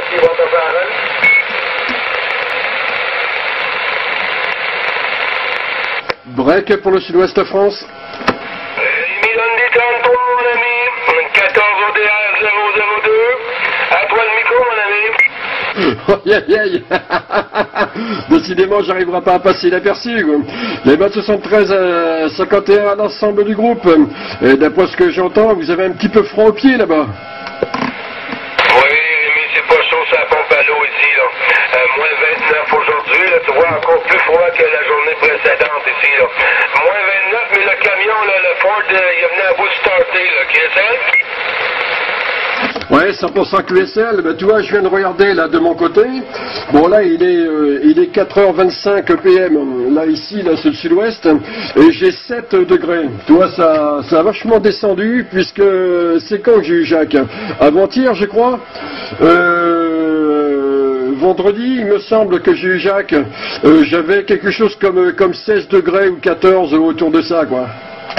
Break pour le Sud-Ouest France. Rémi Dundee 33, mon ami. 14 ODR 002. À toi le micro, mon ami. Aïe aïe aïe. Décidément, j'arriverai pas à passer inaperçu. Les 73 à 51 à l'ensemble du groupe. Et d'après ce que j'entends, vous avez un petit peu froid aux pieds là-bas. Oui, Rémi, c'est pas chaud, ça pompe à l'eau ici, là. Moins 29 aujourd'hui, là, tu vois, encore plus froid que la journée précédente ici, là. Moins 29, mais le camion, là, le Ford, il est venu à bout de starter, là, QSL. Ouais, 100% QSL, ben, tu vois, je viens de regarder là de mon côté. Bon là il est 4h25 PM, là ici, là c'est le sud-ouest, et j'ai 7 degrés. Tu vois, ça a vachement descendu, puisque c'est quand que j'ai eu Jacques? Avant-hier je crois. Vendredi, il me semble que j'ai eu Jacques. J'avais quelque chose comme 16 degrés ou 14 autour de ça, quoi.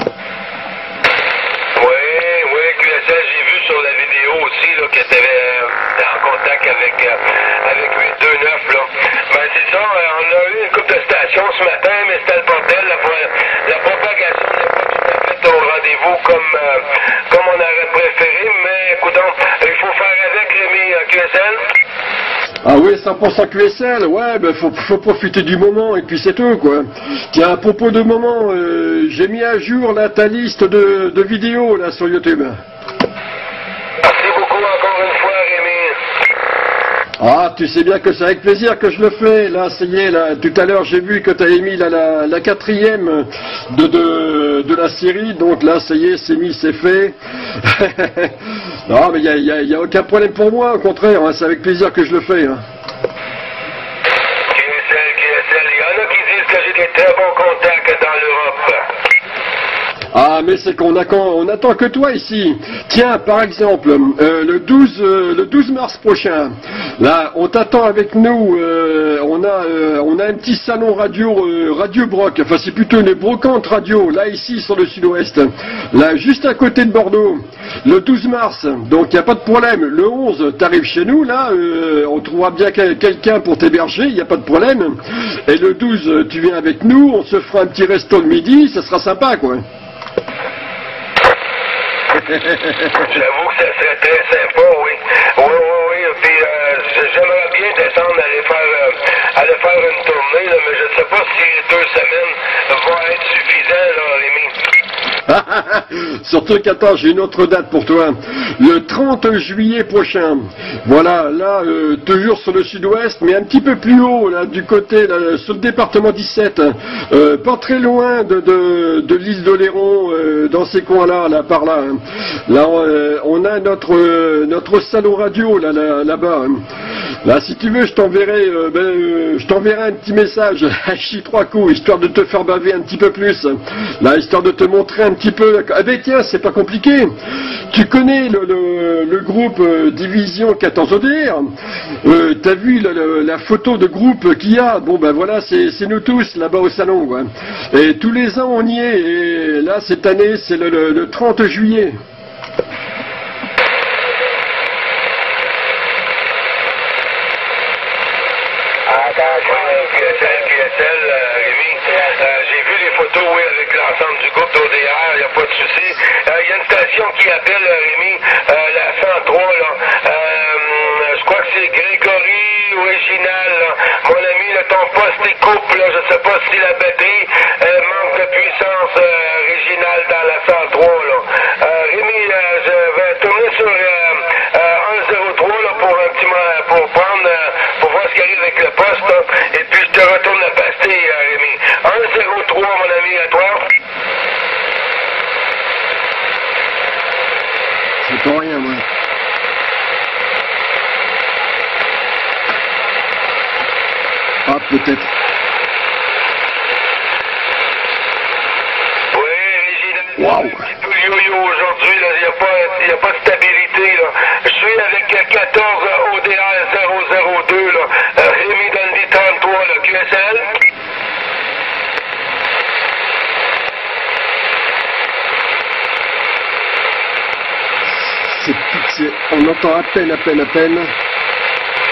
Que tu avais en contact avec 829, là. Ben, c'est ça, on a eu une couple de stations ce matin, mais c'était le bordel. La propagation n'est pas tout à fait au rendez-vous comme on aurait préféré, mais écoutons, il faut faire avec Rémi QSL. Ah oui, 100% QSL, ouais, ben faut profiter du moment et puis c'est tout, quoi. Tiens, à propos de moment, j'ai mis à jour là ta liste de vidéos là sur YouTube. Ah, tu sais bien que c'est avec plaisir que je le fais. Là, ça y est, là, tout à l'heure, j'ai vu que tu avais mis là, la 4e de la série. Donc là, ça y est, c'est mis, c'est fait. Non, mais il y a aucun problème pour moi. Au contraire, hein, c'est avec plaisir que je le fais. Hein. QSL, il y en a qui disent que j'ai des très bons contacts dans l'Europe. Ah, mais c'est qu'on attend que toi ici. Tiens, par exemple, le 12 mars prochain, là, on t'attend avec nous. On a un petit salon radio Broc. Enfin, c'est plutôt une brocante radio. Là, ici, sur le sud-ouest. Là, juste à côté de Bordeaux. Le 12 mars. Donc, il n'y a pas de problème. Le 11, t'arrives chez nous. Là, on trouvera bien quelqu'un pour t'héberger. Il n'y a pas de problème. Et le 12, tu viens avec nous. On se fera un petit resto de midi. Ça sera sympa, quoi. J'avoue que ça serait très sympa, oui. Oui. Puis j'aimerais bien descendre aller faire une tournée, là, mais je ne sais pas si 2 semaines vont être suffisantes, là, Rémi. Surtout qu'attends, j'ai une autre date pour toi. Le 30 juillet prochain. Voilà, là, toujours sur le sud-ouest, mais un petit peu plus haut, là, du côté, là, sur le département 17. Pas très loin de l'île d'Oléron, dans ces coins-là, là, par là. Hein. Là, on a notre salon radio, là-bas. Hein. Là, si tu veux, je t'enverrai un petit message à chi 3 coups, histoire de te faire baver un petit peu plus. Là, histoire de te montrer un petit peu. Ah ben tiens, c'est pas compliqué. Tu connais le groupe Division 14 ODR. T'as vu la photo de groupe qu'il y a. Bon ben voilà, c'est nous tous là-bas au salon. Ouais. Et tous les ans on y est. Et là, cette année, c'est le 30 juillet. QSL, Rémi, j'ai vu les photos, oui, avec l'ensemble du groupe d'ODR, il n'y a pas de souci. Il y a une station qui appelle, Rémi, la 103, là. Je crois que c'est Grégory Original, là. Mon ami, là, ton poste est coupe, là, je ne sais pas si la batterie manque de puissance originale dans la 103, là. Rémi, je vais tourner sur 103, là, pour un petit moment, pour voir ce qui arrive avec le poste, là. Et puis je te retourne la pastille, Rémi. 103, mon ami, à toi. C'est pas rien, moi. Ah, peut-être. Oui, Réginald, wow. Un petit peu yo-yo aujourd'hui, là. Il n'y a pas de stabilité, là. Je suis avec 14 ODR 002, là. Rémi Dundee 33, là. QSL. On entend à peine.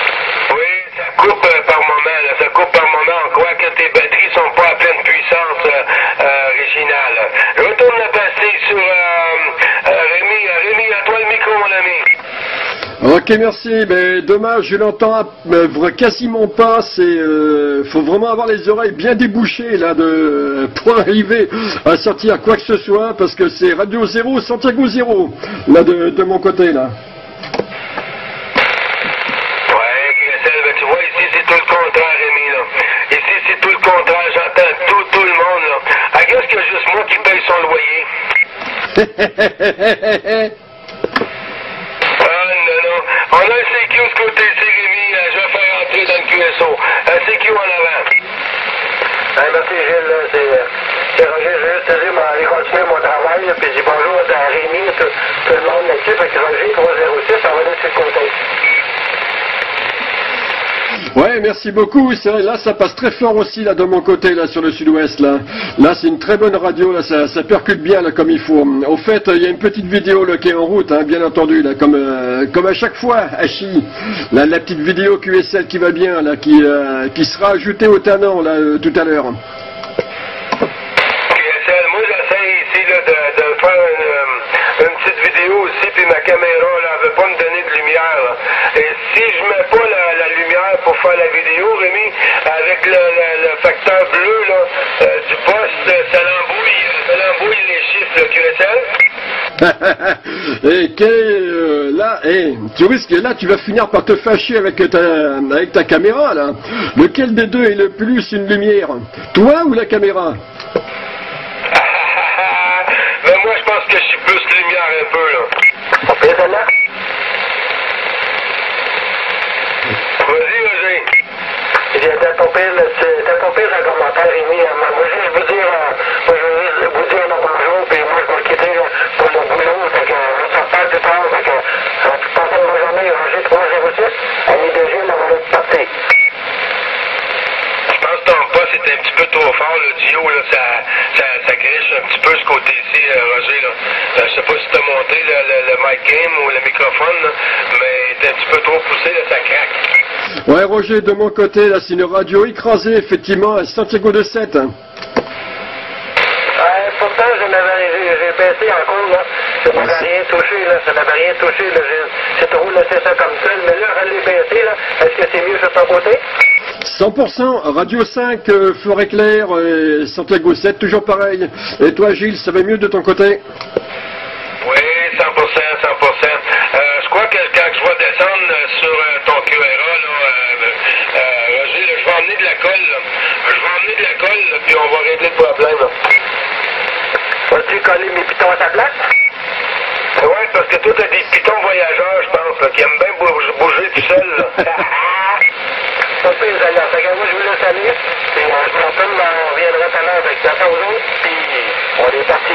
coupe par moment, là, ça coupe par moment. On croit que tes batteries sont pas à pleine puissance, Réginal. Je retourne la passer sur Rémi. Rémi, à toi le micro, mon ami. Ok, merci. Mais dommage, je l'entends quasiment pas. Faut vraiment avoir les oreilles bien débouchées là pour arriver à sortir quoi que ce soit, parce que c'est Radio 0, Santiago 0 là de mon côté là. Tu vois, ici, c'est tout le contraire, Rémi, là. Ici, c'est tout le contraire. J'entends tout le monde, là. I guess qu'il y a juste moi qui paye son loyer. Non. On a un CQ de ce côté-ci, Rémi. Je vais faire entrer dans le QSO. Un CQ en avant. Merci, Gilles. C'est Roger. Je vais juste te dire, aller continuer mon travail, puis je dis bonjour à Rémi, tout le monde là-dessus. Fait que Roger 306, on va aller de ce côté. Ouais, merci beaucoup. C'est vrai, là, ça passe très fort aussi, là, de mon côté, là, sur le sud-ouest, là. Là, c'est une très bonne radio, là, ça percute bien, là, comme il faut. Au fait, il y a une petite vidéo, là, qui est en route, hein, bien entendu, là, comme à chaque fois, Hachi. Là, la petite vidéo QSL qui va bien, là, qui sera ajoutée au Tanan, là, tout à l'heure. QSL, moi, j'essaie ici, là, de faire une petite vidéo aussi, puis ma caméra, là, elle veut pas me donner de lumière, là. Et si je mets pas la lumière pour faire la vidéo, Rémi, avec le facteur bleu, là, du poste, ça l'embrouille les chiffres, le QSL. Et là, tu risques, là, tu vas finir par te fâcher avec ta caméra, là. Lequel des deux est le plus une lumière? Toi ou la caméra? Ben moi, je pense que je suis plus lumière un peu, là. Vas-y, Roger. T'as ton pire un commentaire, Rémi. Moi, je veux vous dire bonjour, puis moi, je vais quitter pour le boulot. Fait que, on s'en parle plus tard. Fait que, passez une bonne journée, Roger 306. Année de Gilles, on va être parti. Je pense que ton poste est un petit peu trop fort, le duo, là, ça griche un petit peu ce côté-ci, Roger, là. Je sais pas si t'as monté le mic game ou le microphone, là, mais t'es un petit peu trop poussé, là, ça craque. Ouais, Roger, de mon côté, là, c'est une radio écrasée, effectivement, à Santiago de 7. Pourtant, j'ai baissé encore, là. Ça n'avait rien touché, là. Ça n'avait rien touché, là. J'ai trop laissé ça comme ça. Mais là, je l'ai baissé, là. Est-ce que c'est mieux sur ton côté? 100%, Radio 5, Forêt Claire, Santiago 7, toujours pareil. Et toi, Gilles, ça va mieux de ton côté? Oui, 100%. Je crois que quand je vais descendre sur ton QRA, là, Roger, là, je vais emmener de la colle, là. Puis on va régler le problème, là. Vas-tu coller mes pitons à ta place? Ouais, parce que toi, t'as des pitons voyageurs, je pense, là, qui aiment bien bouger tout seul, là. Pas pire, alors. Fait que moi, je vous laisse aller. Puis, je me retourne, on reviendra tout à l'heure avec ça aux autres. Puis, on est parti.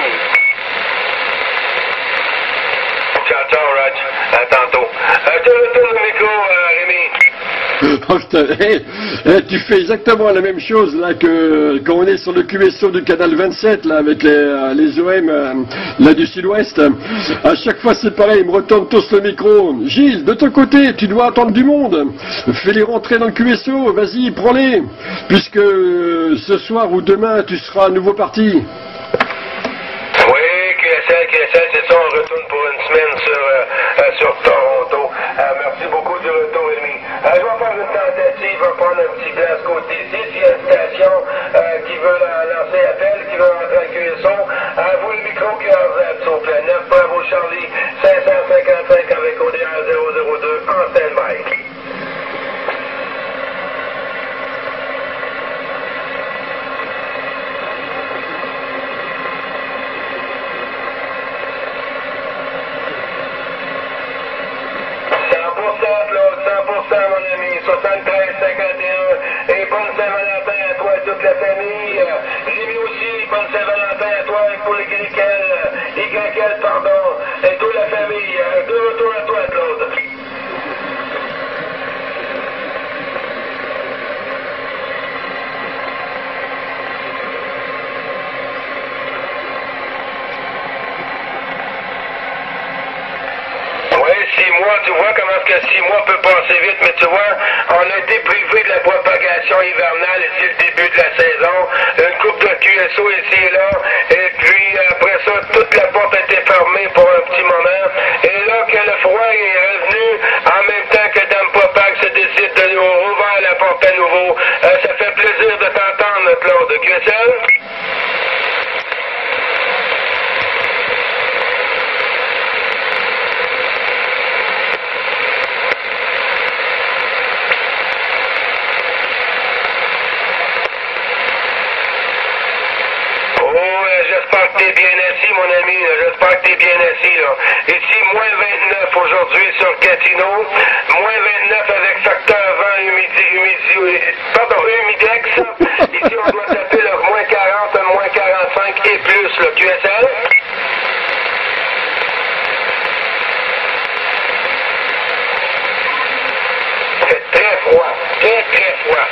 Ciao, Raj. À tantôt. Tu retournes le micro, Rémi. Oh, putain, tu fais exactement la même chose là que quand on est sur le QSO du canal 27 là avec les OM là du sud-ouest. À chaque fois c'est pareil, ils me retournent tous le micro. Gilles, de ton côté, tu dois attendre du monde. Fais-les rentrer dans le QSO, vas-y, prends-les. Puisque ce soir ou demain tu seras à nouveau parti. Oui, QSL, c'est ça, on retourne pour une semaine sur Toronto. Merci beaucoup du retour, Rémi. Je vais faire une tentative, je vais prendre un petit blanc à ce côté-ci. S'il y a une station qui veut lancer appel, qui veut rentrer à QSO, vous le micro QRZ, s'il vous plaît. 9 Bravo Charlie, 555 avec ODR 002 en stand-by. Mon ami, 73-51, et bonne Saint-Valentin à toi et toute la famille. Rémi aussi, bonne Saint-Valentin à toi et pour les YL, pardon, et toute la famille. De retour à toi, Claude. Oui, si mois, tu vois comment est-ce que 6 mois peut passer vite, mais tu vois, on a été privé de la propagation hivernale ici le début de la saison, une coupe de QSO ici et là, et puis après ça, toute la porte a été fermée pour un petit moment, et là que le froid est revenu, en même temps que Dame Propag se décide de nous rouvrir la porte à nouveau, ça fait plaisir de t'entendre, Claude. QSL? J'espère que t'es bien assis, mon ami. J'espère que t'es bien assis, là. Ici, moins 29 aujourd'hui sur Gatineau. Moins 29 avec facteur vent humidex. Ici, on doit taper le moins 40, moins 45 et plus, le QSL. C'est très froid. Très, très froid.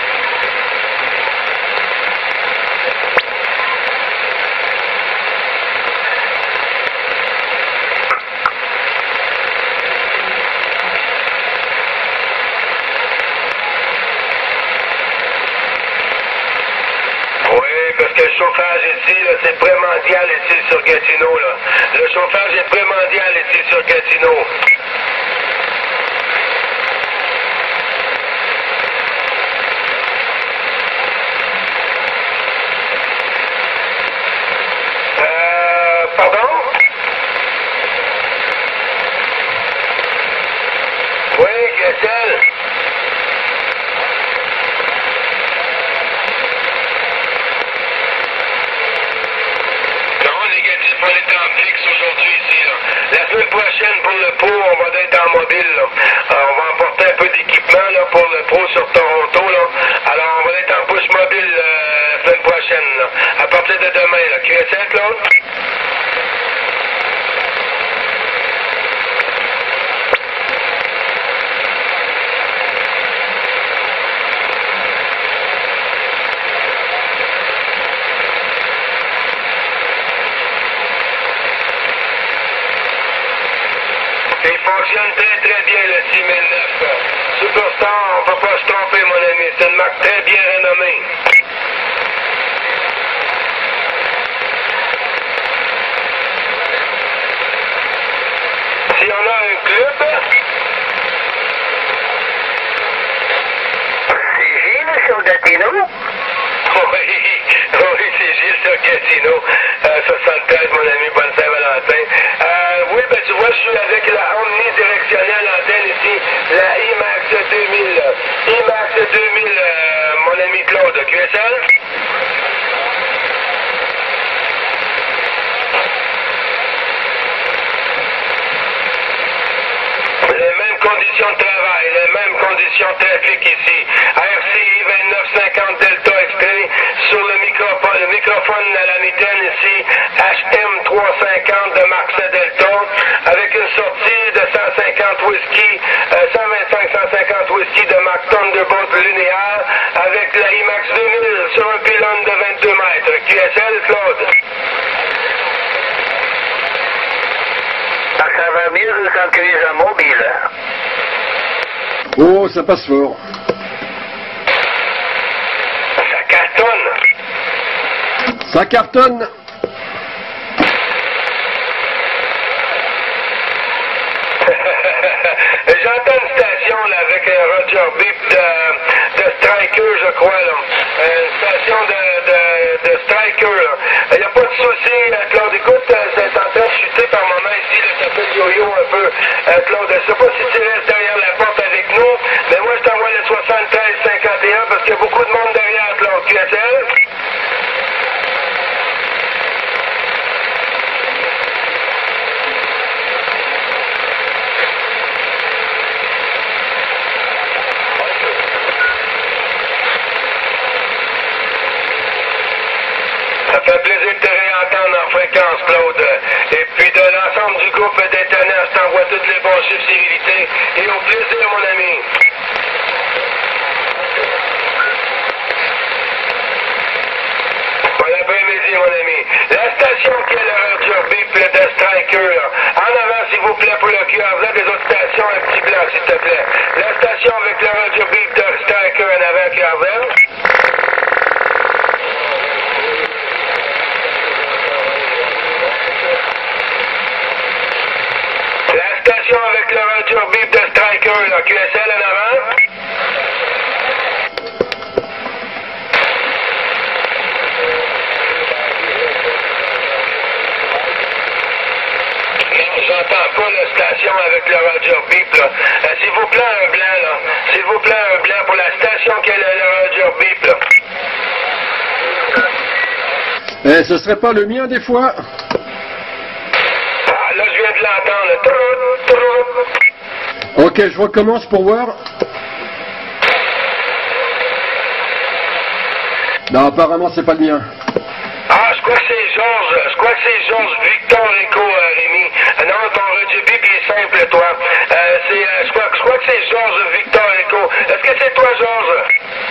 Parce que le chauffage ici, c'est primordial ici sur Gatineau. Là. Le chauffage est primordial ici sur Gatineau. Pardon? Oui, Gaëtel. On est en fixe aujourd'hui ici. Là. La semaine prochaine, pour le pro, on va être en mobile. Là. On va emporter un peu d'équipement là, pour le pro sur Toronto. Là. Alors, on va être en push mobile la semaine prochaine. Là. À partir de demain. Là. QSL, Claude? Il fonctionne très très bien le 6009. Superstar, on ne peut pas se tromper, mon ami. C'est une marque très bien renommée. Si on a un club... C'est Gilles sur Gatineau? Oui, c'est Gilles sur Gatineau. 73, mon ami, bonne Saint-Valentin. Oui, ben tu vois, je suis avec la omnidirectionnelle antenne ici, la IMAX 2000. IMAX 2000, mon ami Claude, QSL? Les mêmes conditions de travail, les mêmes conditions de trafic ici. RCI 2950 Delta extrait sur le microphone à la mitaine ici, HM 350 de Marx Delta, avec une sortie de 150 whisky, 125-150 whisky de Mark Thunderbolt linéaire, avec la IMAX 2000 sur un pylône de 22 mètres. QSL, Claude? Ça va mieux quand tu es en mobile. Oh, ça passe fort. Ça cartonne. Ça cartonne. J'entends une station là, avec un Roger Beep de Striker, je crois. Là. Une station de Striker. Il n'y a pas de souci, Claude. Écoute, c'est en train de chuter par moment ici. Là, ça fait le yo-yo un peu. Claude, je ne sais pas si tu restes derrière la porte avec nous, mais moi je t'envoie le 73-51 parce qu'il y a beaucoup de monde derrière, Claude. QSL? Ça fait plaisir de te réentendre en fréquence, Claude. Et puis de l'ensemble du groupe d'Internet, je t'envoie toutes les bons chiffres civilité. Et au plaisir, mon ami. Bon après-midi, mon ami. La station qui est le Roger Beep de Striker. En avant, s'il vous plaît. plaît, pour le QRZ, les autres stations, un petit blanc, s'il te plaît. La station avec le radio beep de Striker en avant, QRZ. La station avec le radio beep de Striker, là, QSL en avant. J'entends pas la station avec le radio beep, là. S'il vous plaît, un blanc, là. S'il vous plaît, un blanc pour la station qui a le radio beep, là. Eh, ce serait pas le mien des fois? Ah, là, je viens de l'entendre. Ok, je recommence pour voir. Non, apparemment, c'est pas le mien. Ah, je crois que c'est Georges Victor Echo, Rémi. Non, ton radio beep, il est simple, toi. Je crois que c'est Georges Victor Echo. Est-ce que c'est toi, Georges?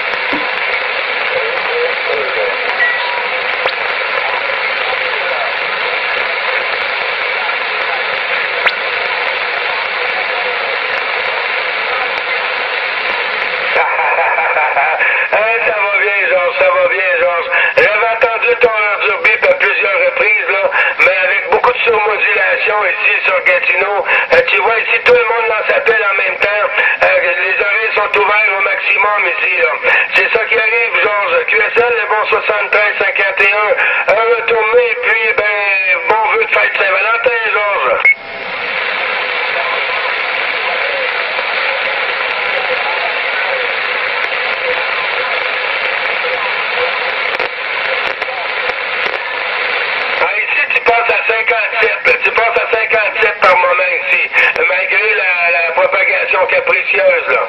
Ça va bien, Georges. J'avais entendu ton radio beep à plusieurs reprises, là, mais avec beaucoup de surmodulation ici sur Gatineau. Tu vois, ici, tout le monde lance appel en même temps. Les oreilles sont ouvertes au maximum ici, là. C'est ça qui arrive, Georges. QSL, le bon 73-51. Retourné, et puis, bon vœu de fête Saint-Valentin, Georges. Tu passes à 57 par moment ici, malgré la propagation capricieuse, là.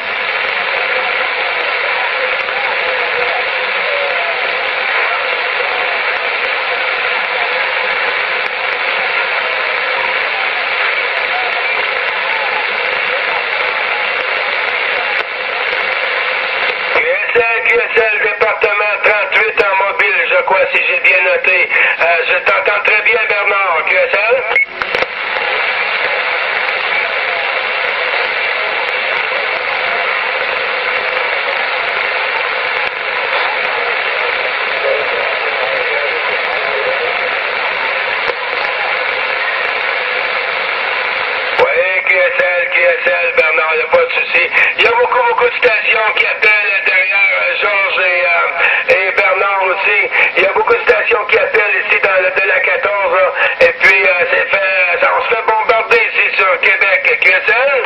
QSL, département 38 en mobile, je crois, si j'ai bien noté. Je t'entends très bien, Bernard. QSL? QSL, Bernard, il n'y a pas de souci. Il y a beaucoup de stations qui appellent derrière Georges et Bernard aussi. Il y a beaucoup de stations qui appellent ici de la 14. Là. Et puis, on se fait bombarder ici sur Québec. QSL?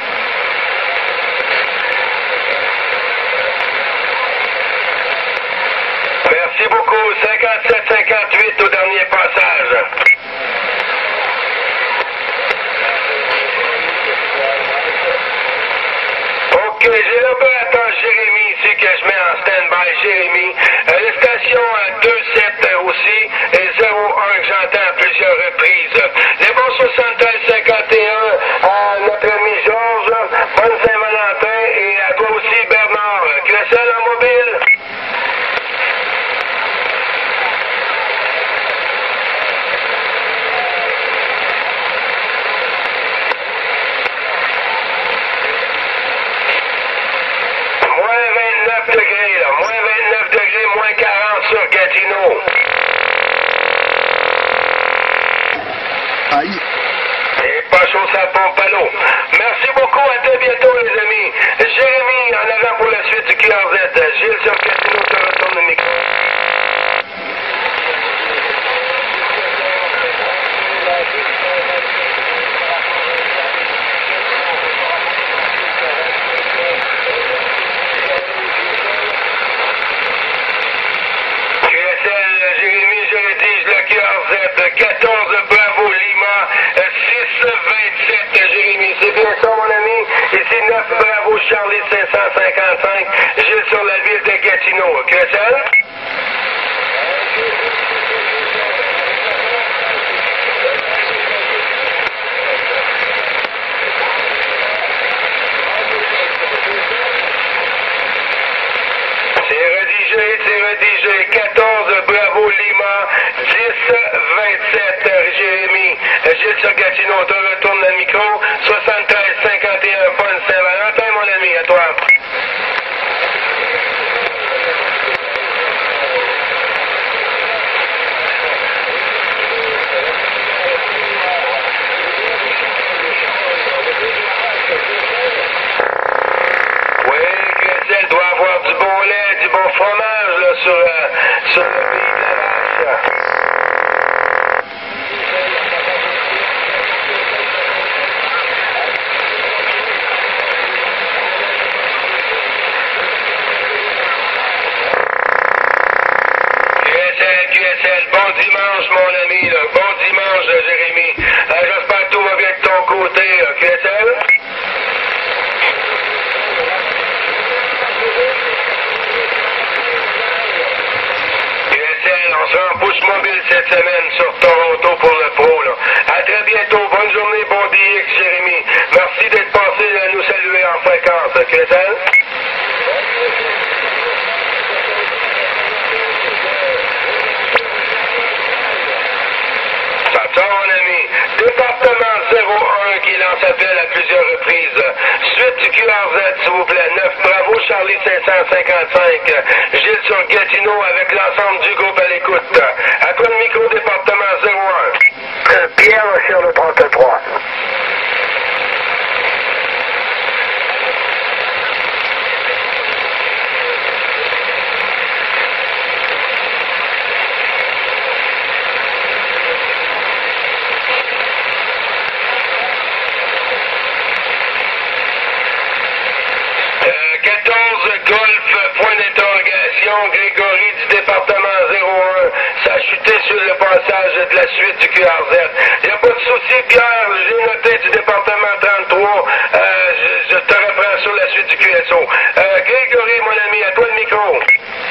Merci beaucoup. 57-58 au dernier passage. OK, j'ai l'opérateur Jérémy ici que je mets en stand-by, Jérémy. Les stations 2-7 aussi et 0-1 que j'entends à plusieurs reprises. Les bons 73-51 à notre ami Georges, bonne Saint-Valentin et à toi aussi Bernard. QSL en mobile? Degrés, là. Moins 29 degrés, moins 40 sur Gatineau. Aïe. Et pas chaud, ça pompe à l'eau. Merci beaucoup, à très bientôt, les amis. Jérémy, en avant pour la suite du QRZ. Gilles sur Gatineau, te retourne le micro. QRZ 14 Bravo Lima 627 Jérémy, c'est bien ça mon ami? Ici 9 Bravo Charlie 555, Gilles sur la ville de Gatineau. QSL? C'est rédigé, 14 Bravo Lima 10 20 Jérémy, Gilles sur Gatineau, te retourne le micro. 73-51, Bonne Saint-Valentin, mon ami, à toi. Elle doit avoir du bon lait, du bon fromage là, sur le pays de la vache. QSL, bon dimanche mon ami, là. Bon dimanche Jérémy. J'espère que tout va bien de ton côté, QSL. On sera en push mobile cette semaine sur Toronto pour le pro. Là. À très bientôt. Bonne journée, bon DX, Jérémy. Merci d'être passé à nous saluer en fréquence. QSL? Ça, mon ami. Département 01 qui lance appel à plusieurs reprises. Suite du QRZ, s'il vous plaît. 9 Bravo, Charlie 555. Gilles sur Gatineau avec l'ensemble du groupe à l'écoute. À toi le micro, département 01. Pierre sur le 33. Golf, point d'interrogation, Grégory du département 01. Ça a chuté sur le passage de la suite du QRZ. Il n'y a pas de souci, Pierre, j'ai noté du département 33. Je te reprends sur la suite du QSO. Grégory, mon ami, à toi le micro.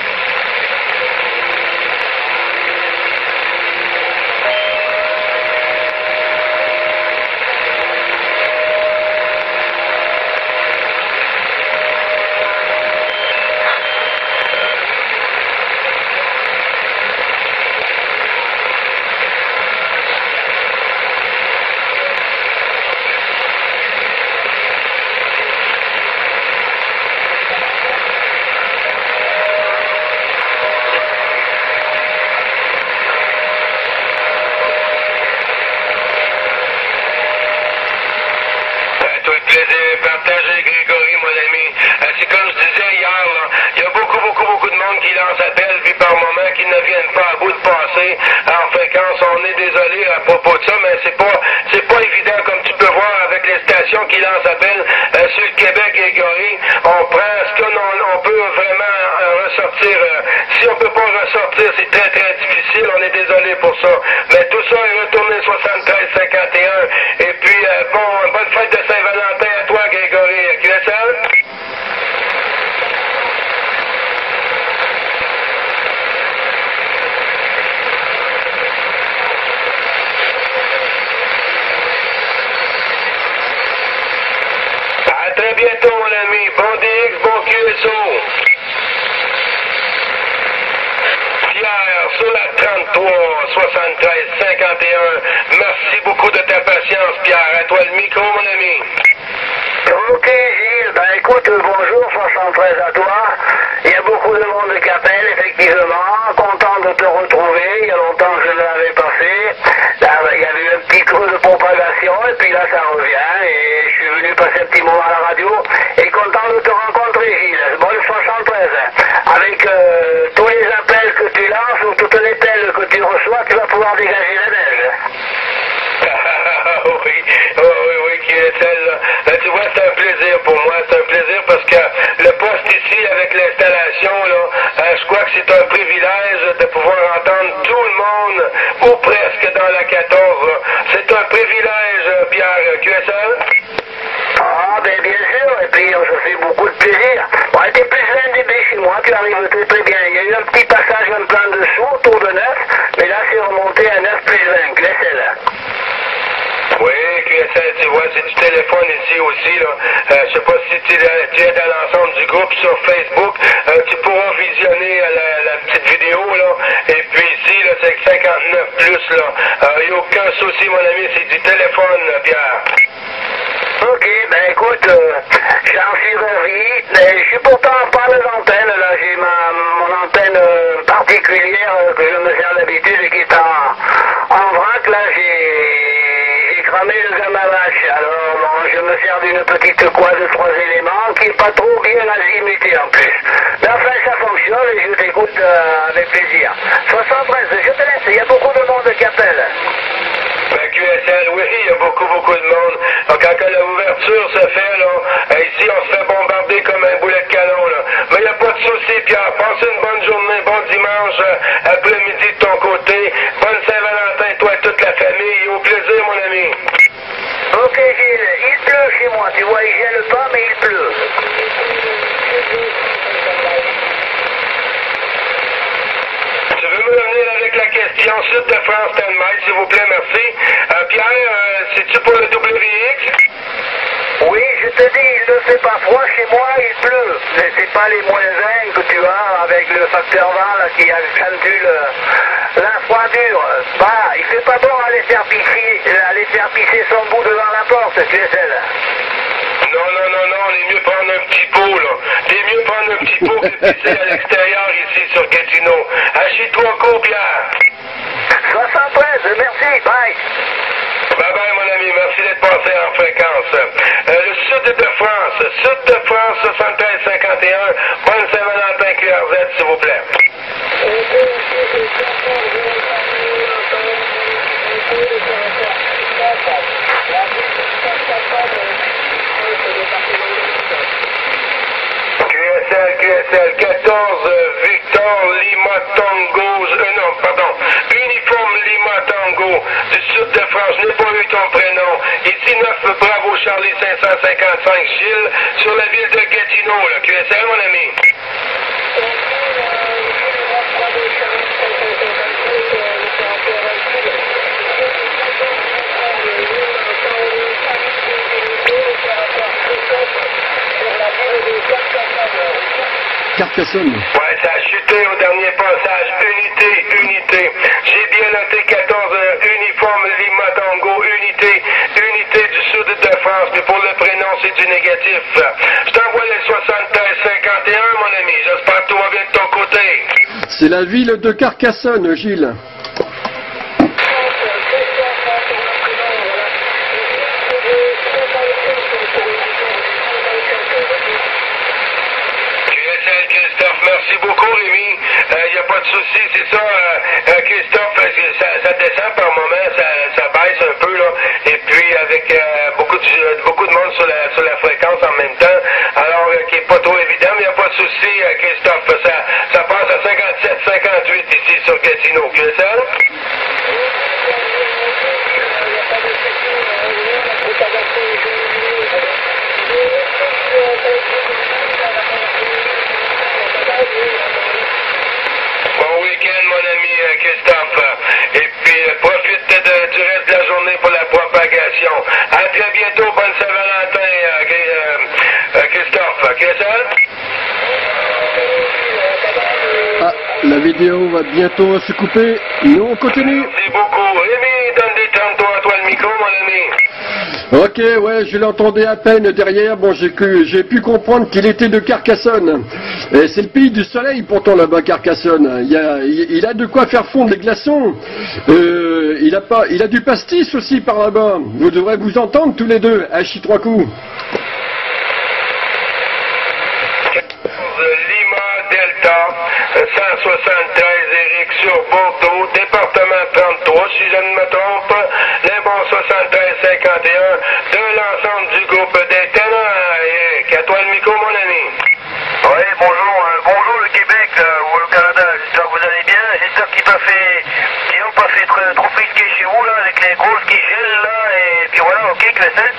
Plaisir partagé, Grégory, mon ami. C'est comme je disais hier, il y a beaucoup de monde qui lance appel, puis par moment qui ne viennent pas à bout de passer en fréquence. On est désolé à propos de ça, mais c'est pas évident, comme tu peux voir avec les stations qui lancent appel sur le Québec, Grégory. On prend ce qu'on peut vraiment ressortir. Si on peut pas ressortir, c'est très difficile. On est désolé pour ça. Mais tout ça est retourné 73-51. Et puis, bonne fête de Saint-Valentin à toi, Grégory. QSL? À très bientôt, mon ami. Bon DX, bon QSO. Pierre, sur la 33, 73, 51. Merci beaucoup de ta patience, Pierre. À toi le micro, mon ami. Ok, Gilles. Ben écoute, bonjour, 73 à toi. Il y a beaucoup de monde qui appelle, effectivement. Content de te retrouver. Il y a longtemps que je ne l'avais pas fait. Là, il y avait eu un petit creux de propagation, et puis là, ça revient. Et je suis venu passer un petit moment à la radio. Et content de te rencontrer, Gilles. Bonne 73. Avec tous les appels que tu lances, ou toutes les pelles que tu reçois, tu vas pouvoir dégager la neige. Oui, qui est celle-là. Tu vois, c'est un plaisir pour moi. C'est un plaisir parce que le poste ici, avec l'installation, là, je crois que c'est un privilège de pouvoir entendre tout le monde, ou presque, dans la 14. C'est un privilège, Pierre. QSL? Ah, ben bien sûr, et puis ça fait beaucoup de plaisir. Bon, t'es plus 20 dB chez moi, tu arrives très bien. Il y a eu un petit passage un peu en dessous, autour de 9, mais là c'est remonté à 9 plus 20, QSL. Oui, QSL, tu vois, c'est du téléphone ici aussi, là. Je sais pas si tu es dans l'ensemble du groupe sur Facebook. Tu pourras visionner la petite vidéo, là. Et puis ici, là, c'est 59 plus, là. n'y a aucun souci, mon ami, c'est du téléphone, Pierre. Ok, ben écoute, j'en suis ravi. Je suis pourtant pas à l'antenne, là, j'ai mon antenne particulière que je me sers d'habitude et qui est en vrac, là, j'ai cramé le gamma vache. Alors, bon, je me sers d'une petite coiffe de 3 éléments qui est pas trop bien azimutée en plus. Mais enfin, ça fonctionne et je t'écoute avec plaisir. 73, je te laisse, il y a beaucoup de monde qui appelle. Ben, QSL, oui, il y a beaucoup de monde. Donc, quand l'ouverture se fait, là, ici, on se fait bombarder comme un boulet de canon, là. Mais il n'y a pas de souci, Pierre. Passe une bonne journée, bon dimanche, après-midi de ton côté. Bonne Saint-Valentin, toi et toute la famille. Au plaisir, mon ami. Ok, Gilles, il pleut chez moi. Tu vois, il gèle pas, mais il pleut. Tu veux me revenir avec la question Sud de France Stanmay, s'il vous plaît, merci. Pierre, c'est-tu pour le WX? Oui, je te dis, il ne fait pas froid chez moi, il pleut. Mais c'est pas les -1 que tu as avec le facteur vent là, qui accentue la froidure. Bah, il fait pas bon aller faire pisser son bout devant la porte, tu es celle. Non, on est mieux prendre un petit pot, là. T'es mieux prendre un petit pot que de pisser à l'extérieur ici sur Gatineau. Achille-toi court, Pierre. 73, merci, bye. Bye bye, mon ami. Merci d'être passé en fréquence. Le Sud de France, 73-51. Bonne Saint-Valentin, QRZ, s'il vous plaît. QSL 14 Victor Lima Tango, Uniforme Lima Tango du Sud de France, je n'ai pas eu ton prénom. Ici 9 Bravo Charlie 555 Gilles sur la ville de Gatineau, là. QSL, mon ami. Carcassonne. Ouais, ça a chuté au dernier passage. Unité. J'ai bien noté 14 uniforme Lima Tango, unité du Sud de France. Mais pour le prénom, c'est du négatif. Je t'envoie les 73-51, mon ami. J'espère que tout va bien de ton côté. C'est la ville de Carcassonne, Gilles. Christophe, merci beaucoup, Rémi. Il n'y a pas de souci, c'est ça, Christophe, ça descend par moment, ça baisse un peu, là. Et puis, avec beaucoup de monde sur la fréquence en même temps, alors qui n'est pas trop évident, mais il n'y a pas de souci, Christophe. Ça passe à 57-58 ici sur Gatineau. QSL? Bon week-end, mon ami Christophe. Et puis, profite du reste de la journée pour la propagation. À très bientôt. Bonne Saint-Valentin, Christophe. QSL? Ah, la vidéo va bientôt se couper. Nous, on continue. Merci beaucoup. Rémi, donne des 33 à toi le micro, mon ami. Ok, ouais, je l'entendais à peine derrière. Bon, j'ai pu comprendre qu'il était de Carcassonne. Et c'est le pays du soleil, pourtant, là-bas, Carcassonne. Il a de quoi faire fondre les glaçons. Il a du pastis aussi par là-bas. Vous devrez vous entendre tous les deux. Hachi 3 coups. Lima Delta 173 Éric sur Bordeaux, département 33, si je ne me trompe, les bons 73-51 de l'ensemble du groupe des ténors. Éric, à toi le micro, mon ami. Oui, bonjour le Québec ou le Canada, j'espère que vous allez bien, j'espère qu'ils n'ont pas fait trop frisquer chez vous là, avec les grosses qui gèlent là, et puis voilà, ok, QSL.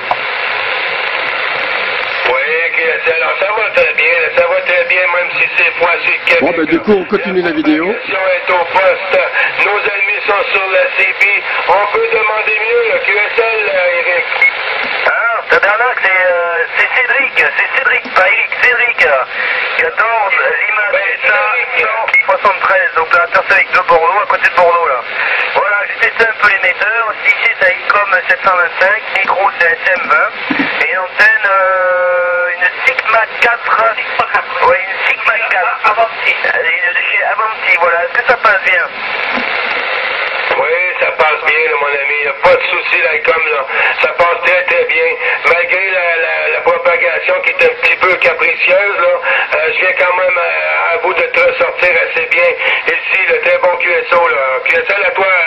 Oui, QSL, alors ça va très bien, même si c'est froid sur le Québec. Bon, ben du coup, on continue la vidéo. La question est au poste, nos ennemis sont sur la CB, on peut demander mieux, le QSL, Éric. Ah, tabarnak, c'est Cédric, pas Eric, Cédric, 14, Lima, 173, donc la Terre de Bordeaux, à côté de Bordeaux, là. Voilà, j'ai testé un peu l'émetteur. Ici c'est ICOM 725, micro c'est SM20 et antenne une Sigma 4. Oui, une Sigma 4. Avanti. De chez Avanti, voilà. Est-ce que ça passe bien? Oui, ça passe bien, là, mon ami. Il n'y a pas de souci, l'ICOM, là. Ça passe très, très bien. Malgré la propagation qui est un petit peu capricieuse, là, je viens quand même à bout de te ressortir assez bien. Ici, le très bon QSO, là. QSL à toi,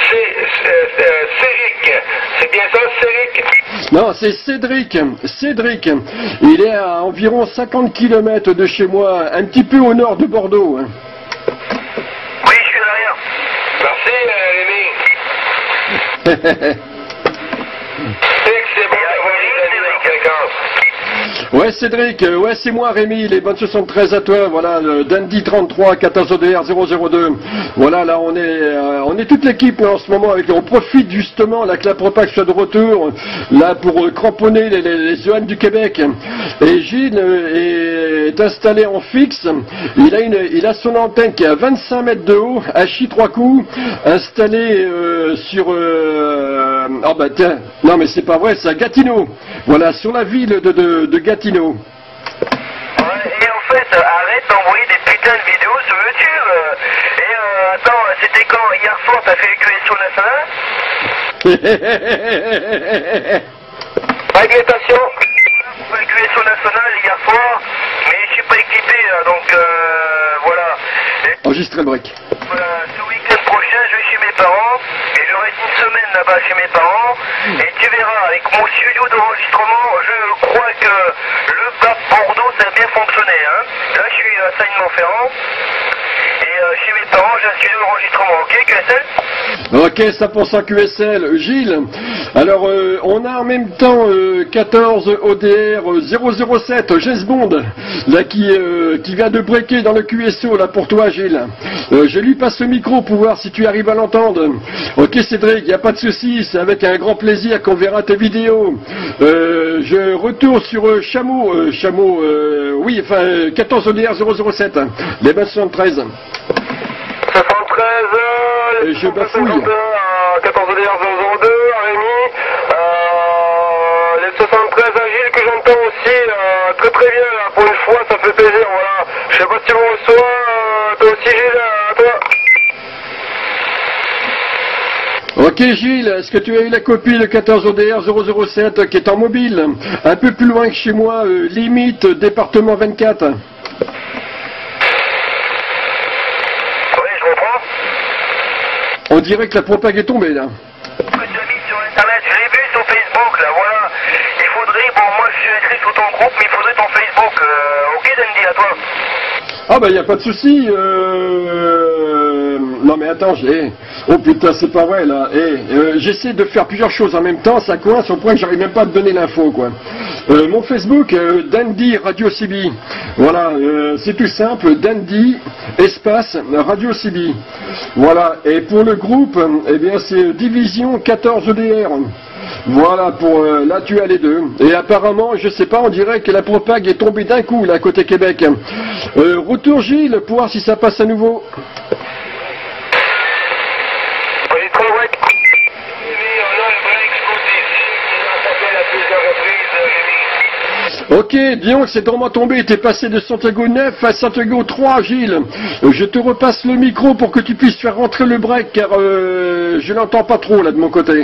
Céric. C'est bien ça, Céric? Non, c'est Cédric. Cédric. Il est à environ 50 km de chez moi, un petit peu au nord de Bordeaux. Hein. Oui, je suis derrière. Merci, Rémi. C'est bon d'avoir les amis en fréquence. Ouais Cédric, ouais c'est moi Rémi, les bonnes 73 à toi, voilà, le Dandy 33, 14 ODR 002. Voilà, là on est toute l'équipe en ce moment, on profite justement là que la Propac soit de retour, là pour cramponner les EAN du Québec. Et Gilles est installé en fixe, il a son antenne qui est à 25 mètres de haut, Hachi 3 coups, installé sur... Ah bah tiens, non mais c'est pas vrai, c'est à Gatineau, voilà, sur la ville de Gatineau. Ouais, et en fait, arrête d'envoyer des putains de vidéos sur YouTube. Et attends, c'était quand? Hier soir, t'as fait le QSO national? Réglementation. J'ai fait le QSO national hier soir, mais je suis pas équipé, là, donc voilà. Enregistrez le break. Voilà, ce week-end prochain, je vais chez mes parents, et je reste une semaine là-bas chez mes parents, et tu verras, avec mon studio d'enregistrement, je crois que le BAP Bordeaux, ça a bien fonctionné, hein. Là, je suis à Saint-Montferrand, et chez mes parents, j'ai un studio d'enregistrement, ok, QSL? Ok, 100% QSL. Gilles, alors on a en même temps 14 ODR 007, James Bond, là qui vient de breaker dans le QSO, là pour toi Gilles. Je lui passe le micro pour voir si tu arrives à l'entendre. Ok Cédric, il n'y a pas de souci, c'est avec un grand plaisir qu'on verra tes vidéos. Je retourne sur Chameau, oui, enfin 14 ODR 007, les 73. 73, je bafouille. 14 DR 002, à Rémi. Les 73 Agile que j'entends aussi, très très bien, là, pour une fois, ça fait plaisir, voilà. Je sais pas si tu me reçois, toi aussi Gilles, à toi. Ok Gilles, est-ce que tu as eu la copie de 14 ODR 007 qui est en mobile, un peu plus loin que chez moi, limite département 24? On dirait que la Propac est tombée là. Que tu as mis sur internet, je l'ai vu sur Facebook là, voilà. Il faudrait, bon moi je suis inscrit sur ton groupe, mais il faudrait ton Facebook. Ok Dandy, à toi. Ah bah y a pas de souci. Non mais attends, oh putain c'est pas vrai là. J'essaie de faire plusieurs choses en même temps, ça coince au point que j'arrive même pas à te donner l'info quoi. Mon Facebook, Dandy Radio CB. Voilà, c'est tout simple, Dandy espace Radio CB. Voilà, et pour le groupe, eh bien c'est Division 14 EDR. Voilà, pour là tu as les deux. Et apparemment, je sais pas, on dirait que la Propac est tombée d'un coup là côté Québec. Retour Gilles pour voir si ça passe à nouveau. Ok, disons que c'est vraiment tombé, t'es passé de Santiago 9 à Santiago 3, Gilles. Je te repasse le micro pour que tu puisses faire rentrer le break, car je l'entends pas trop là de mon côté.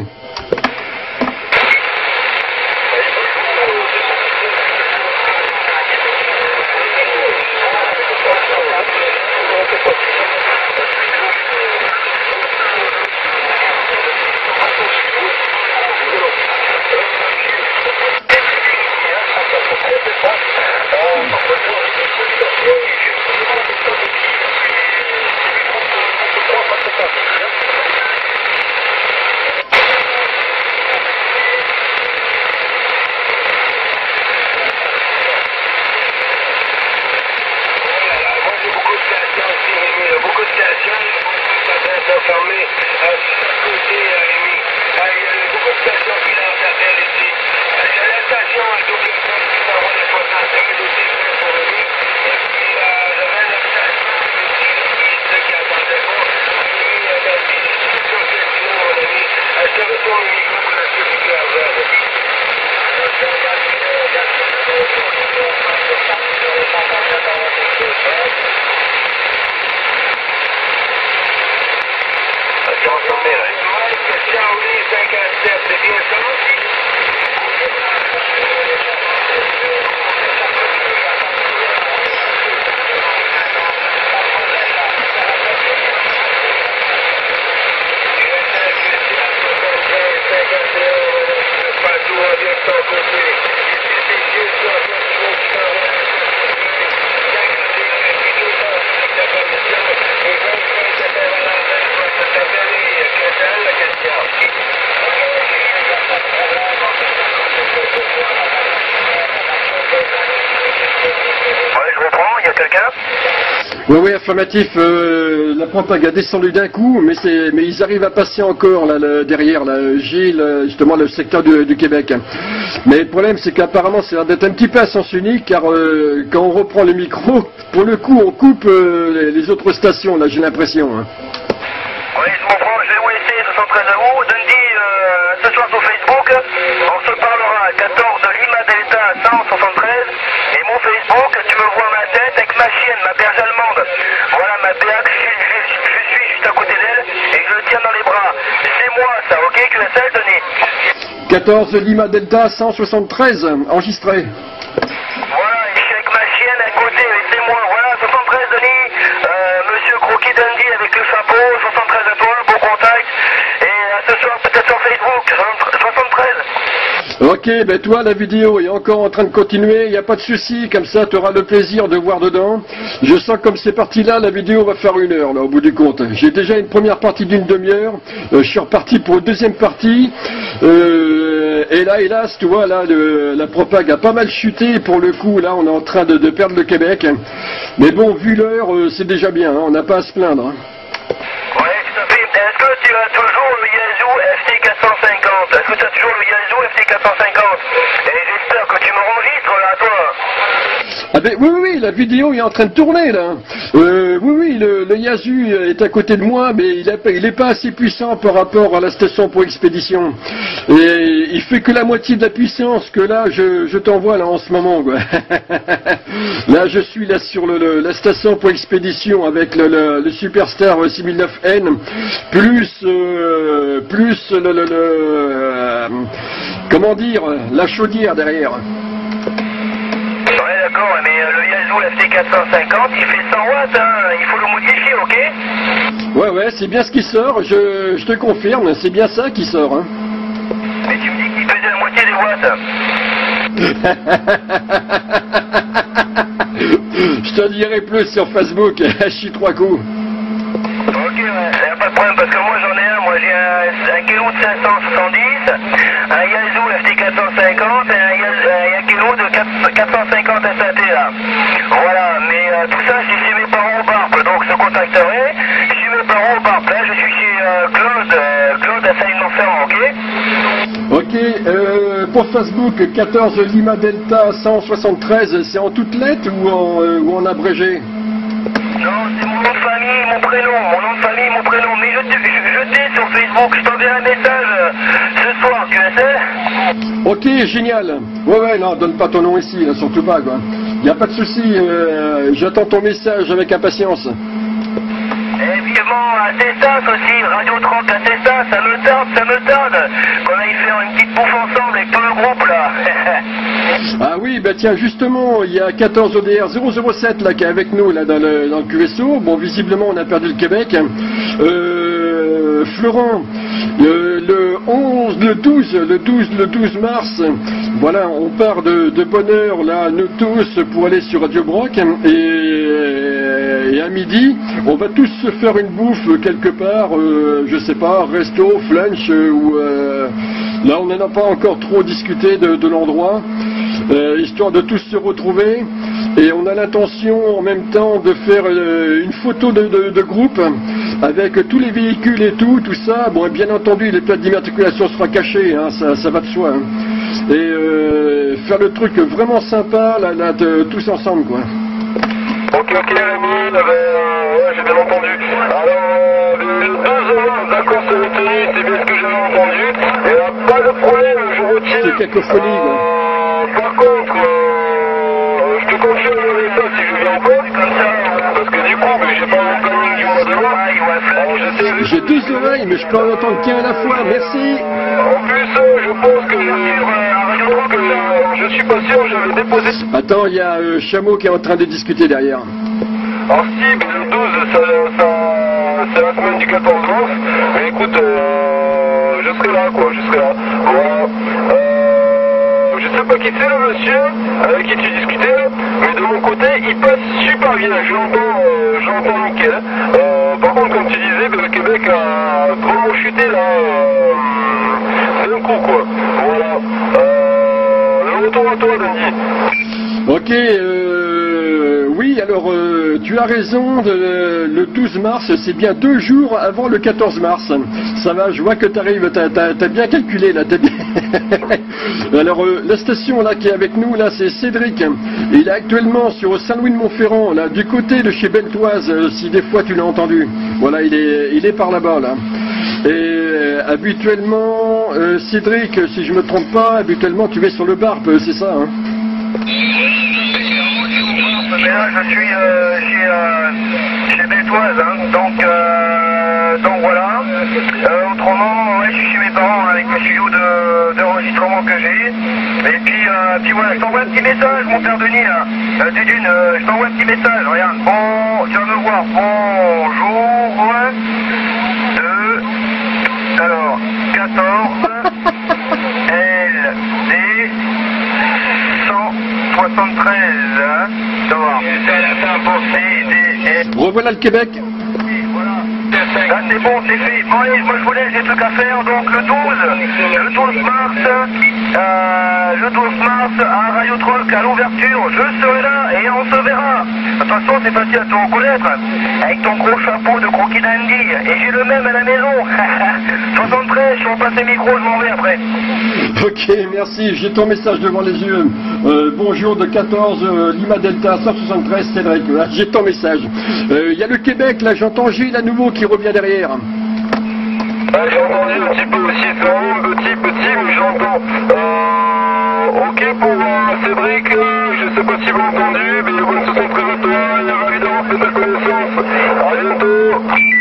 Charlie 57, c'est bien ça? Oui, oui, affirmatif. La Propague a descendu d'un coup, mais ils arrivent à passer encore là, derrière, là, Gilles, justement le secteur du Québec. Mais le problème, c'est qu'apparemment, c'est d'être un petit peu à sens unique, car quand on reprend le micro, pour le coup, on coupe les autres stations. Là, j'ai l'impression. Hein. Oui, je comprends. Je vais vous laisser 73 euros. Dundee, ce soir sur Facebook, on se parlera à 14 Lima Delta 173. Et mon Facebook, tu me vois ma tête avec ma chienne, ma berge allemande. Voilà ma berge, je suis juste à côté d'elle et je le tiens dans les bras. C'est moi ça, ok, QSL, Denis? 14 Lima Delta 173, enregistré. Voilà, et je suis avec ma chienne à côté, et c'est moi. Voilà, 73 Denis, Monsieur Croquis Dundee avec le chapeau, 73 à toi, bon contact. Et à ce soir peut-être sur Facebook, 73. Ok, ben toi, la vidéo est encore en train de continuer, il n'y a pas de souci, comme ça tu auras le plaisir de voir dedans. Je sens comme c'est parti là, la vidéo va faire 1 heure, là, au bout du compte. J'ai déjà une première partie d'une demi-heure, je suis reparti pour une deuxième partie, et là, hélas, tu vois, là, la Propague a pas mal chuté, pour le coup, là, on est en train de perdre le Québec. Mais bon, vu l'heure, c'est déjà bien, hein, on n'a pas à se plaindre. Hein. Oui, tout à fait. Est-ce que tu as toujours le Yazoo FT450? Est-ce que tu as toujours le Yazoo FT450? Et j'espère que tu m'enregistres là, toi. Ah ben oui, oui, oui, la vidéo est en train de tourner là. Oui, oui, le Yazoo est à côté de moi, mais il est pas assez puissant par rapport à la station pour expédition. Et il fait que la moitié de la puissance que là, je t'envoie là en ce moment, quoi. Là, je suis là sur la station pour expédition avec le Superstar 6009N, plus comment dire, la chaudière derrière. Ouais, d'accord, mais le Yazoo FT450, il fait 100 watts, hein, il faut le modifier, ok? Ouais, ouais, c'est bien ce qui sort, je te confirme, c'est bien ça qui sort. Hein. Mais tu me dis qu'il faisait la moitié des watts. Je te dirai plus sur Facebook, je suis 3 coups. Ok, ouais, y a pas de problème, parce que moi j'en ai un, moi j'ai un Kilo de 570, un Yazoo FT450 et un Kilo de 450 SAT là. Voilà, mais tout ça c'est chez mes parents au Barp, donc je contacterai. Chez mes parents au Barp, là je suis chez Claude à Saint-Fermant, ok? Ok, pour Facebook, 14 Lima Delta 173, c'est en toutes lettres ou en abrégé? Non, c'est mon nom de famille, mon prénom, mais je t'ai sur Facebook, je t'enverrai un message ce soir, tu sais? Ok, génial. Ouais, non, donne pas ton nom ici, là, surtout pas, quoi. Y a pas de souci, j'attends ton message avec impatience. Et vivement à Tessas aussi, Radio 30 à Tessas, ça me tarde, qu'on aille faire une petite bouffe ensemble avec tout le groupe là. Ah oui, bah tiens, justement, il y a 14 ODR 007 là qui est avec nous là dans le QSO. Bon, visiblement, on a perdu le Québec. Florent, le 12 mars, voilà, on part de bonne heure là, nous tous, pour aller sur Radio Broc et à midi, on va tous se faire une bouffe quelque part, je sais pas, resto, flunch ou là, on n'en a pas encore trop discuté de l'endroit. Histoire de tous se retrouver, et on a l'intention en même temps de faire une photo de groupe avec tous les véhicules et tout ça. Bon, et bien entendu, les plaques d'immatriculation sera cachées, hein, ça va de soi. Hein. Et faire le truc vraiment sympa, là tous ensemble, quoi. Ok, Rémi, ouais, j'ai bien entendu. Alors, le 2 heures, d'accord, c'est retenu, c'est bien ce que j'avais entendu. Et pas de problème, je retire. C'est cacophonie, quoi. Par contre, je te confirme ça si je viens pas, comme ça, parce que du coup, mais j'ai pas mon planning du mois de juin. J'ai 2 oreilles, mais je peux en entendre qu'un à la fois. Merci. En plus, je pense que je suis pas sûr, j'avais déposé. Attends, il y a Chameau qui est en train de discuter derrière. Alors si, le 12, c'est la semaine du 14 mars. Mais écoute, je serai là, quoi, je serai là. Voilà. Je sais pas qui c'est le monsieur avec qui tu discutais, mais de mon côté, il passe super bien. J'entends nickel. Par contre, comme tu disais, le Québec a vraiment chuté là, d'un coup, quoi. Voilà. Le retour à toi, Denis. Ok, oui, alors tu as raison, le 12 mars, c'est bien 2 jours avant le 14 mars. Ça va, je vois que tu arrives, t'as bien calculé là. Alors la station là qui est avec nous, là c'est Cédric. Il est actuellement sur Saint-Louis-de-Montferrand, là, du côté de chez Beltoise, si des fois tu l'as entendu. Voilà, il est par là-bas là. Et habituellement, Cédric, si je me trompe pas, habituellement tu es sur le Barp, c'est ça hein? Mais là, je suis chez Beltoise, hein, donc voilà. Autrement, ouais, je suis chez mes parents avec le studio d'enregistrement que j'ai. Et puis voilà, je t'envoie un petit message, mon père Denis, là. Dudune, je t'envoie un petit message, regarde. Bon, tu vas me voir. Bonjour. Alors, 14, LD. 173, hein, ça va. Revoilà le Québec. Là c'est bon, c'est fait. Bon allez, moi je vous laisse, j'ai des trucs à faire. Donc le 12 mars à Radio Troc à l'ouverture, je serai là et on se verra. De toute façon c'est facile à te reconnaître, avec ton gros chapeau de croquis dandy. Et j'ai le même à la maison. 73, je passe les micros, je m'en vais après. Ok, merci, j'ai ton message devant les yeux. Bonjour de 14, Lima Delta 173, Cédric. J'ai ton message. Il y a le Québec, là j'entends Gilles à nouveau qui revient derrière. J'ai entendu un petit peu aussi, c'est vraiment petit, mais j'entends. Ok pour Cédric, je sais pas si vous l'avez entendu, mais il y a bonne 73 à toi, il est ravi d'avoir fait ta connaissance. À bientôt.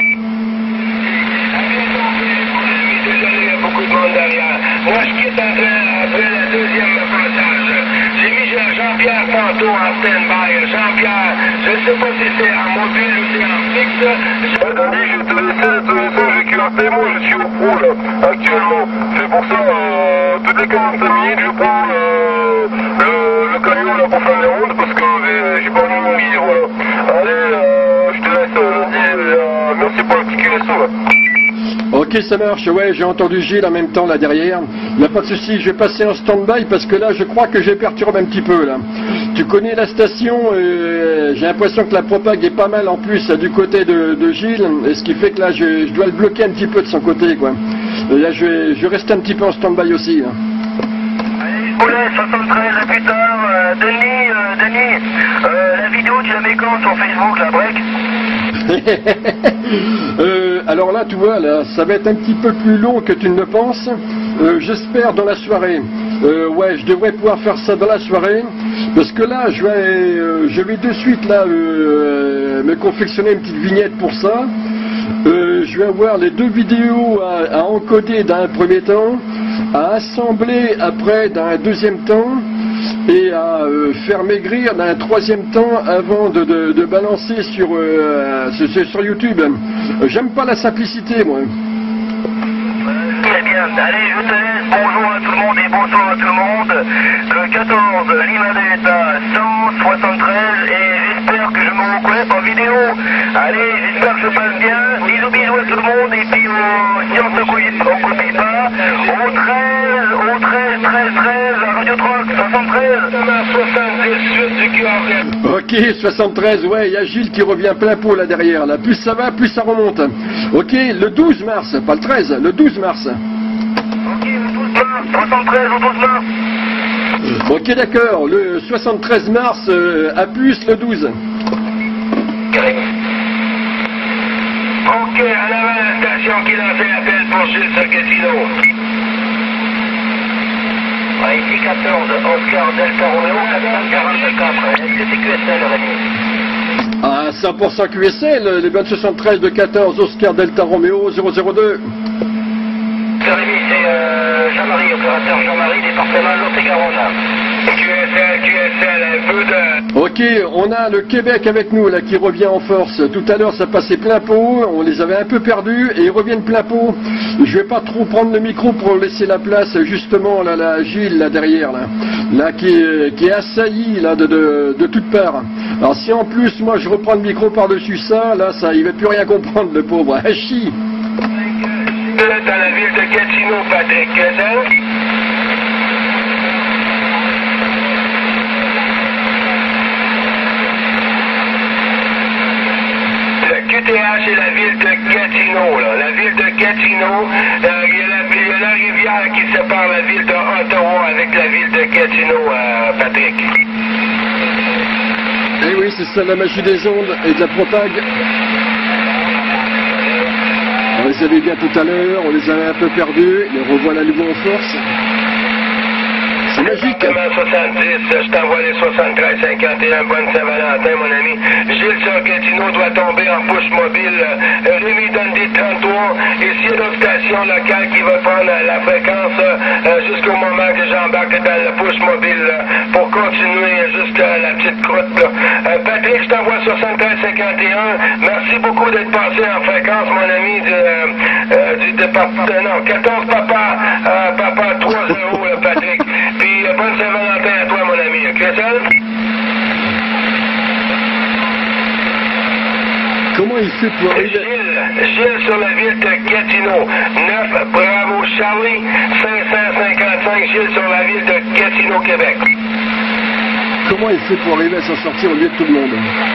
Désolé, il y a beaucoup de monde derrière. Moi je quitte après la deuxième passage. J'ai mis Jean-Pierre tantôt en stand-by. Jean-Pierre, je ne sais pas si c'est en mobile ou c'est en fixe. Je te laisse, j'ai QRP, moi je suis au pro là, actuellement. C'est pour ça, toutes les 45 minutes, je prends le camion là pour faire les rondes parce que j'ai pas envie de mourir, voilà. Allez, je te laisse, merci pour l'articulation là. Ok, ça marche, ouais, j'ai entendu Gilles en même temps là derrière. Il n'y a pas de souci, je vais passer en stand-by parce que là, je crois que j'ai perturbé un petit peu là. Tu connais la station, j'ai l'impression que la propague est pas mal en plus du côté de Gilles, et ce qui fait que là, je dois le bloquer un petit peu de son côté, quoi. Et là, je vais rester un petit peu en stand-by aussi. Là. Allez, je vous laisse, 73 à plus tard. Denis, la vidéo, tu la mets quand sur Facebook, la break? Alors là, tu vois, là, ça va être un petit peu plus long que tu ne le penses. J'espère dans la soirée. Ouais, je devrais pouvoir faire ça dans la soirée, parce que là, je vais de suite là me confectionner une petite vignette pour ça. Je vais avoir les 2 vidéos à encoder dans un premier temps, à assembler après dans un deuxième temps, et à faire maigrir dans un troisième temps avant de balancer sur YouTube. J'aime pas la simplicité, moi. Très bien, allez, je te laisse, bonjour à tout le monde et bonsoir à tout le monde. Le 14, Lima Delta 173, et j'espère que je me reconnais en vidéo. Allez, j'espère que je passe bien. Bisous à tout le monde, et puis si on se copie pas, au 13, à Radio Troc, 73. Ok, 73, ouais, il y a Gilles qui revient plein pot là derrière. Là. Plus ça va, plus ça remonte. Ok, le 12 mars, pas le 13, le 12 mars. Ok, le 12 mars, 73 au 12 mars. Ok, d'accord, le 73 mars, à plus le 12. Ok, à la station qui lance l'appel pour Gilles sur Casino. Ici 14, Oscar Delta Romeo, 444, est-ce que c'est QSL, Rémi? À 100% QSL, les bonnes 73 de 14, Oscar Delta Romeo 002. Rémi, c'est Jean-Marie, opérateur Jean-Marie, département de Lot-et-Garonne. QSL, un peu de... Ok, on a le Québec avec nous là qui revient en force. Tout à l'heure ça passait plein pot, on les avait un peu perdus et ils reviennent plein pot. Je vais pas trop prendre le micro pour laisser la place justement là, la Gilles là derrière là qui est assailli là de toutes parts. Alors si en plus moi je reprends le micro par-dessus ça, là ça il va plus rien comprendre le pauvre. Hachi. Dans la ville de Gatineau, Patrick. Le QTH est la ville de Gatineau, là. La ville de Gatineau, il y a la rivière qui sépare la ville d'Ottawa avec la ville de Gatineau, Patrick. Eh oui, c'est ça la magie des ondes et de la propague. On les avait bien tout à l'heure, on les avait un peu perdus, les revoilà à nouveau en force. C'est magique. Département 70, je t'envoie les 73 51, bonne Saint-Valentin, mon ami. Gilles sur Gatineau doit tomber en push mobile. Rémi donne des 33. Et s'il y a d'autres stations locales qui vont prendre la fréquence jusqu'au moment que j'embarque dans le push mobile pour continuer juste la petite croûte. Patrick, je t'envoie 73 51. Merci beaucoup d'être passé en fréquence, mon ami du département. Non, 14 papa 3-0, Patrick. Puis bonne Saint-Valentin à toi, mon ami. Ok, ça? Comment il fait pour arriver? Gilles sur la ville de Gatineau. 9 Bravo Charlie. 555 Gilles sur la ville de Gatineau, Québec. Comment il fait pour arriver à s'en sortir au milieu de tout le monde?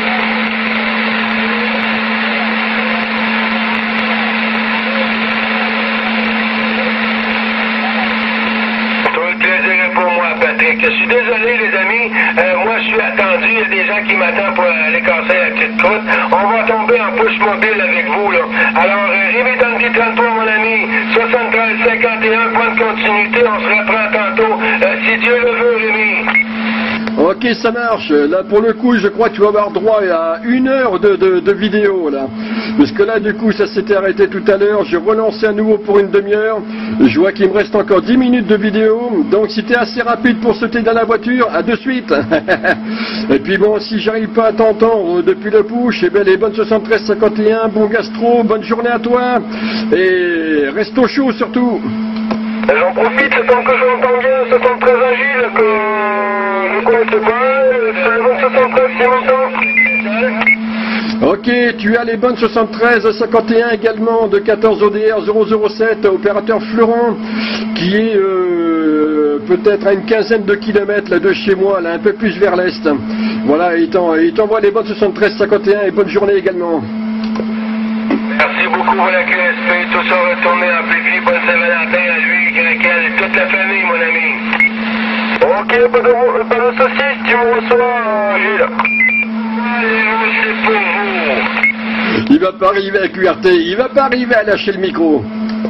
Je suis désolé, les amis. Moi, je suis attendu. Il y a des gens qui m'attendent pour aller casser la petite croûte. On va tomber en push mobile avec vous, là. Alors, Rémi Dundee 33, mon ami. 73 51, bonne continuité. On se reprend tantôt. Si Dieu le veut, Rémi. Ok, ça marche. Là, pour le coup, je crois que tu vas avoir droit à 1 heure de vidéo, là. Parce que là, du coup, ça s'était arrêté tout à l'heure. J'ai relancé à nouveau pour une demi-heure. Je vois qu'il me reste encore 10 minutes de vidéo. Donc, si t'es assez rapide pour sauter dans la voiture, à de suite. Et puis bon, si j'arrive pas à t'entendre depuis le push, eh bien, les bonnes 73 51, bon gastro, bonne journée à toi. Et reste au chaud, surtout. J'en profite, c'est tant que je l'entends bien, c'est tant très agile que je connaissais pas, c'est le bon 73 si longtemps. Ok, tu as les bonnes 73 51 également de 14 ODR 007, opérateur Florent, qui est peut-être à une quinzaine de kilomètres là, de chez moi, là, un peu plus vers l'est. Voilà, il t'envoie les bonnes 73 51 et bonne journée également. Merci beaucoup pour la QSP, tout ça retourné amplifié, bonne Saint-Valentin à lui, Grekel et toute la famille, mon ami. Ok, pas de saucisse, tu me reçois, Gilles. Allez, c'est pour vous. Il va pas arriver à QRT, il va pas arriver à lâcher le micro.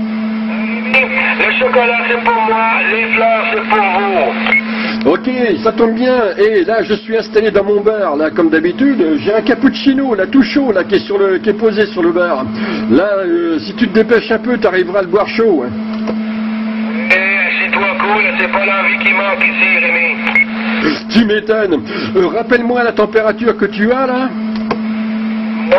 Le chocolat c'est pour moi, les fleurs c'est pour vous. Ok, ça tombe bien. Et là, je suis installé dans mon bar, là, comme d'habitude. J'ai un cappuccino, là, tout chaud, là, qui est posé sur le bar. Là, si tu te dépêches un peu, tu arriveras à le boire chaud. Hein. Assieds-toi cool, c'est pas l'envie qui manque ici, Rémi. Tu m'étonnes. Rappelle-moi la température que tu as, là. Moins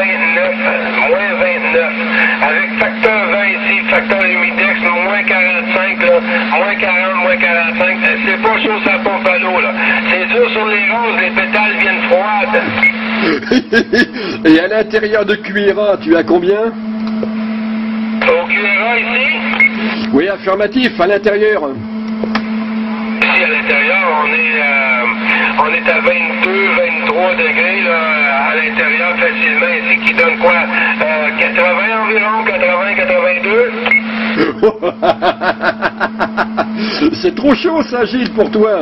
29. Avec facteur 20 ici, facteur humidex, moins 45, là, moins 40, moins 45. C'est pas chaud, ça pompe à l'eau, là. C'est dur sur les roses, les pétales viennent froides. Et à l'intérieur de Cuira, tu as combien? Au Cuira, ici? Oui, affirmatif, à l'intérieur. Ici, à l'intérieur, on est à 22, 23 degrés, là, à l'intérieur, facilement, ici, qui donne quoi? 80 environ, 82? C'est trop chaud, ça, Gilles, pour toi.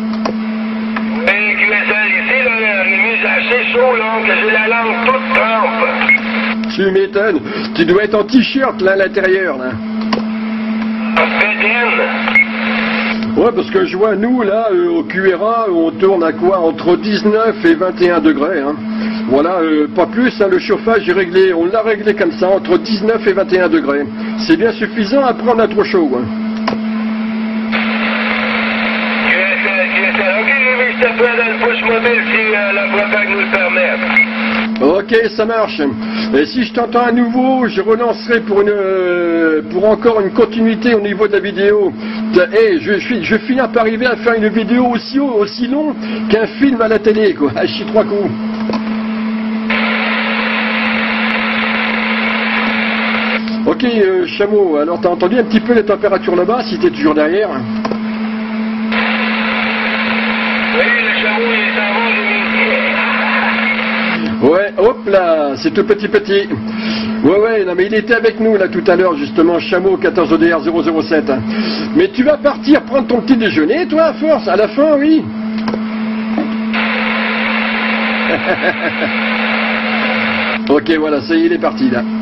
Et QSL, ici, là, Rémi, j'ai assez chaud, là, que j'ai la langue toute trempe. Tu m'étonnes. Tu dois être en t-shirt, là, à l'intérieur, là. Ouais, parce que je vois, nous, là, au QRA, on tourne à quoi? Entre 19 et 21 degrés, hein. Voilà, pas plus, hein, le chauffage est réglé, on l'a réglé comme ça, entre 19 et 21 degrés. C'est bien suffisant, après on a trop chaud. Hein. Ok, Rémi, je t'appelle dans le push mobile si la propagande nous le permet. Ok, ça marche. Et si je t'entends à nouveau, je relancerai pour encore une continuité au niveau de la vidéo. Hey, je finis par arriver à faire une vidéo aussi long qu'un film à la télé, quoi. À chier 3 coups. Ok, Chameau, alors t'as entendu un petit peu les températures là-bas, si t'es toujours derrière? Oui, le Chameau, il est en haut, Ouais, hop là, c'est tout petit. Ouais, non mais il était avec nous là tout à l'heure justement, Chameau 14ODR 007. Mais tu vas partir prendre ton petit déjeuner toi à force, à la fin, oui. Ok, voilà, ça y est, il est parti là.